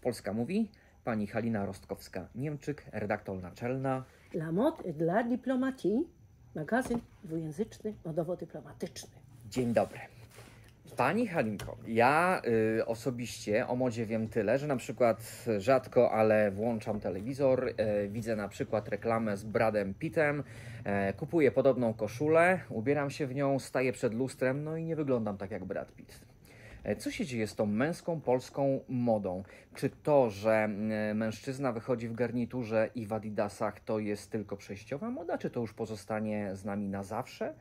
Polska mówi, pani Halina Rostkowska-Niemczyk, redaktor naczelna La mode et de la diplomatie, magazyn dwujęzyczny, modowo-dyplomatyczny. Dzień dobry. Pani Halinko, ja osobiście o modzie wiem tyle, że na przykład rzadko, ale włączam telewizor, widzę na przykład reklamę z Bradem Pittem, kupuję podobną koszulę, ubieram się w nią, staję przed lustrem, no i nie wyglądam tak jak Brad Pitt. Co się dzieje z tą męską polską modą? Czy to, że mężczyzna wychodzi w garniturze i w adidasach, to jest tylko przejściowa moda, czy to już pozostanie z nami na zawsze?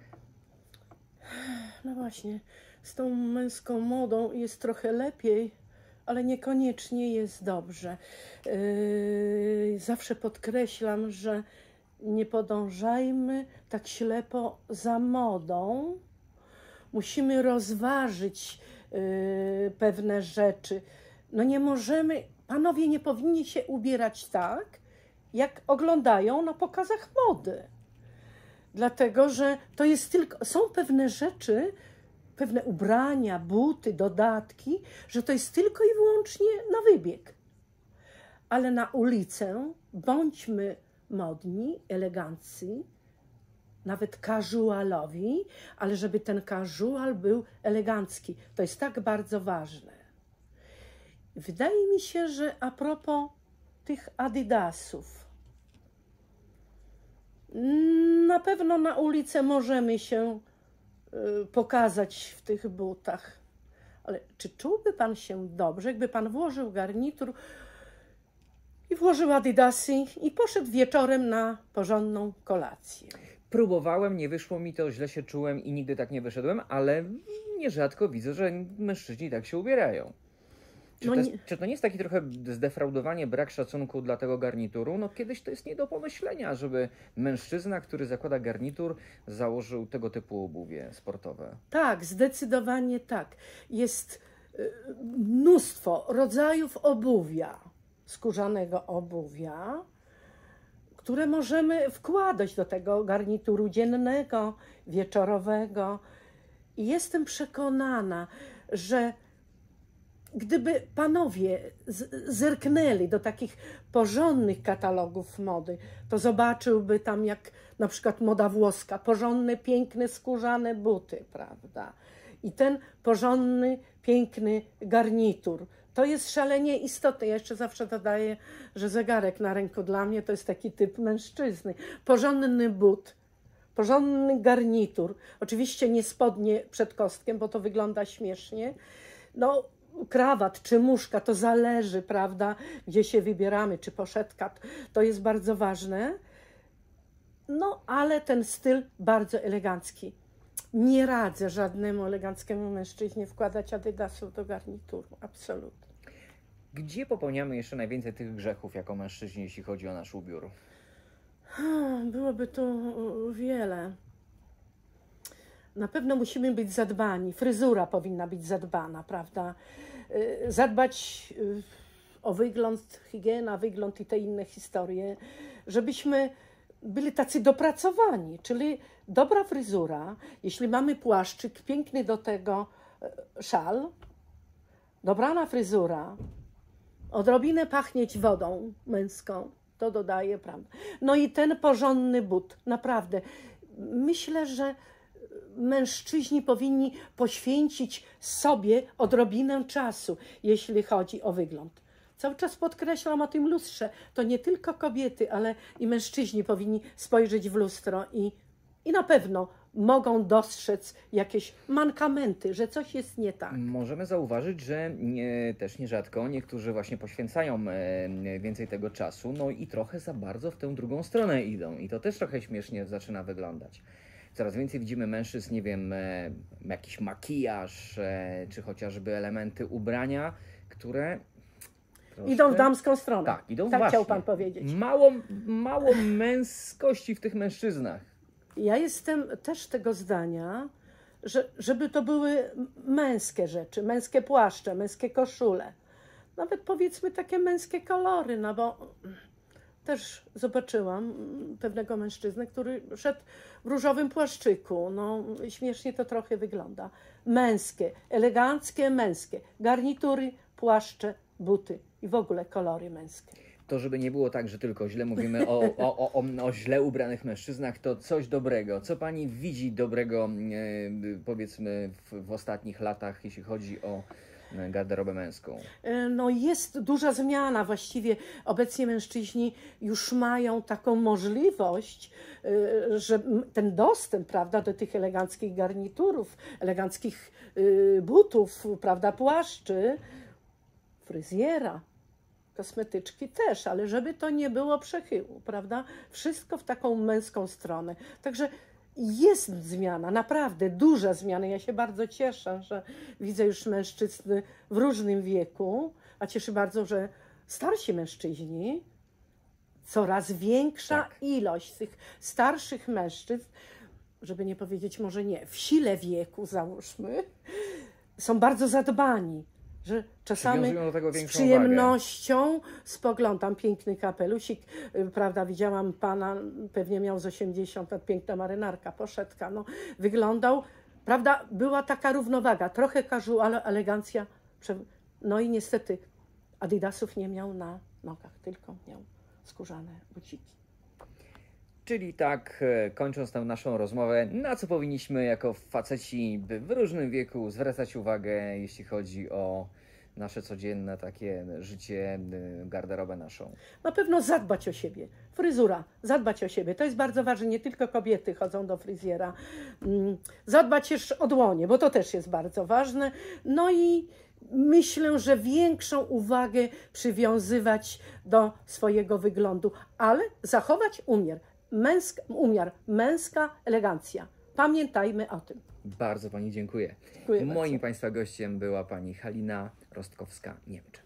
No właśnie, z tą męską modą jest trochę lepiej, ale niekoniecznie jest dobrze. Zawsze podkreślam, że nie podążajmy tak ślepo za modą. Musimy rozważyć pewne rzeczy. No nie możemy, panowie nie powinni się ubierać tak, jak oglądają na pokazach mody. Dlatego, że to jest tylko, są pewne rzeczy, pewne ubrania, buty, dodatki, że to jest tylko i wyłącznie na wybieg. Ale na ulicę bądźmy modni, eleganccy, nawet casualowi, ale żeby ten casual był elegancki. To jest tak bardzo ważne. Wydaje mi się, że a propos tych adidasów, na pewno na ulicę możemy się pokazać w tych butach. Ale czy czułby pan się dobrze, jakby pan włożył garnitur i włożył adidasy i poszedł wieczorem na porządną kolację? Próbowałem, nie wyszło mi to, źle się czułem i nigdy tak nie wyszedłem, ale nierzadko widzę, że mężczyźni tak się ubierają. Czy to nie jest takie trochę zdefraudowanie, brak szacunku dla tego garnituru? No kiedyś to jest nie do pomyślenia, żeby mężczyzna, który zakłada garnitur, założył tego typu obuwie sportowe. Tak, zdecydowanie tak. Jest mnóstwo rodzajów obuwia, skórzanego obuwia, które możemy wkładać do tego garnituru dziennego, wieczorowego. I jestem przekonana, że gdyby panowie zerknęli do takich porządnych katalogów mody, to zobaczyłby tam jak na przykład moda włoska, porządne, piękne, skórzane buty, prawda? I ten porządny, piękny garnitur. To jest szalenie istotne. Ja jeszcze zawsze dodaję, że zegarek na ręku dla mnie to jest taki typ mężczyzny. Porządny but, porządny garnitur. Oczywiście nie spodnie przed kostkiem, bo to wygląda śmiesznie. No, krawat czy muszka, to zależy, prawda, gdzie się wybieramy, czy poszetka, to jest bardzo ważne. No, ale ten styl bardzo elegancki. Nie radzę żadnemu eleganckiemu mężczyźnie wkładać adidasów do garnituru, absolutnie. Gdzie popełniamy jeszcze najwięcej tych grzechów jako mężczyźni, jeśli chodzi o nasz ubiór? Byłoby tu wiele. Na pewno musimy być zadbani. Fryzura powinna być zadbana, prawda? Zadbać o wygląd, higiena, wygląd i te inne historie, żebyśmy byli tacy dopracowani, czyli dobra fryzura, jeśli mamy płaszczyk, piękny do tego szal, dobrana fryzura, odrobinę pachnieć wodą męską, to dodaje, prawda? No i ten porządny but, naprawdę. Myślę, że mężczyźni powinni poświęcić sobie odrobinę czasu, jeśli chodzi o wygląd. Cały czas podkreślam o tym lustrze. To nie tylko kobiety, ale i mężczyźni powinni spojrzeć w lustro i na pewno mogą dostrzec jakieś mankamenty, że coś jest nie tak. Możemy zauważyć, że też nierzadko niektórzy właśnie poświęcają więcej tego czasu, no i trochę za bardzo w tę drugą stronę idą. I to też trochę śmiesznie zaczyna wyglądać. Coraz więcej widzimy mężczyzn, nie wiem, jakiś makijaż, czy chociażby elementy ubrania, które troszkę idą w damską stronę. Tak, idą tak właśnie. chciał pan powiedzieć. Mało męskości w tych mężczyznach. Ja jestem też tego zdania, żeby to były męskie rzeczy, męskie płaszcze, męskie koszule. Nawet powiedzmy takie męskie kolory, no bo też zobaczyłam pewnego mężczyznę, który szedł w różowym płaszczyku. No śmiesznie to trochę wygląda. Męskie, eleganckie, męskie. Garnitury, płaszcze, buty i w ogóle kolory męskie. To żeby nie było tak, że tylko źle mówimy o źle ubranych mężczyznach, to coś dobrego. Co pani widzi dobrego, powiedzmy, w ostatnich latach, jeśli chodzi o garderobę męską? No jest duża zmiana. Właściwie obecnie mężczyźni już mają taką możliwość, że ten dostęp, prawda, do tych eleganckich garniturów, eleganckich butów, prawda, płaszczy, fryzjera, kosmetyczki też, ale żeby to nie było przechyłu, prawda? Wszystko w taką męską stronę. Także jest zmiana, naprawdę duża zmiana. Ja się bardzo cieszę, że widzę już mężczyzn w różnym wieku, a cieszę bardzo, że starsi mężczyźni, coraz większa ilość tych starszych mężczyzn, żeby nie powiedzieć może nie, w sile wieku załóżmy, są bardzo zadbani. Że czasami do tego z przyjemnością spoglądam, piękny kapelusik, prawda, widziałam pana, pewnie miał z 80 lat, piękna marynarka, poszetka, no, wyglądał, prawda, była taka równowaga, trochę casual, elegancja, no i niestety adidasów nie miał na nogach, tylko miał skórzane buciki. Czyli tak, kończąc tę naszą rozmowę, na co powinniśmy jako faceci w różnym wieku zwracać uwagę, jeśli chodzi o nasze codzienne takie życie, garderobę naszą? Na pewno zadbać o siebie. Fryzura, zadbać o siebie. To jest bardzo ważne. Nie tylko kobiety chodzą do fryzjera. Zadbać też o dłonie, bo to też jest bardzo ważne. No i myślę, że większą uwagę przywiązywać do swojego wyglądu, ale zachować umiar. Męska elegancja. Pamiętajmy o tym. Bardzo pani dziękuję. Dziękuję Moim bardzo. państwa gościem była pani Halina Rostkowska-Niemczyk.